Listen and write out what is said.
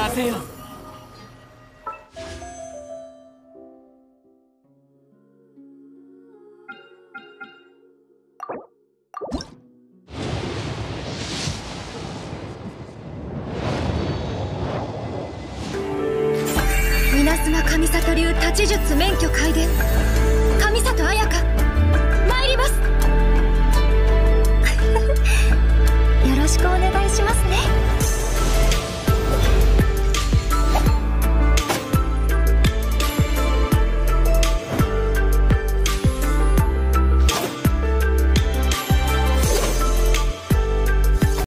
させよ。 稲妻神里流太刀術免許開伝。